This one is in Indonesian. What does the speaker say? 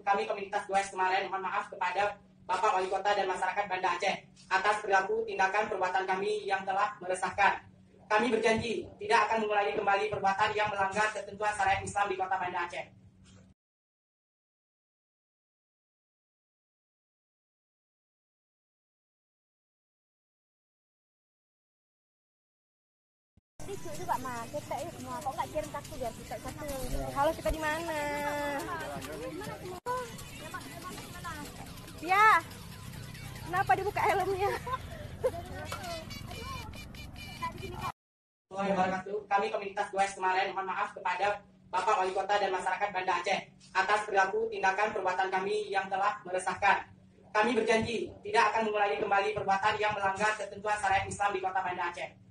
kami komunitas Goes kemarin mohon maaf kepada Bapak Wali Kota dan masyarakat Banda Aceh atas perilaku tindakan perbuatan kami yang telah meresahkan. Kami berjanji tidak akan mengulangi kembali perbuatan yang melanggar ketentuan syariat Islam di Kota Banda Aceh. Lucu juga mah, kita yuk semua. Kok nggak kirim kartu biar kita satu. Halo, kita di mana? Ya, kenapa dibuka helmnya? Kami komunitas Goes kemarin mohon maaf kepada Bapak Wali Kota dan masyarakat Banda Aceh atas perilaku tindakan perbuatan kami yang telah meresahkan. Kami berjanji tidak akan mengulangi kembali perbuatan yang melanggar ketentuan syariat Islam di Kota Banda Aceh.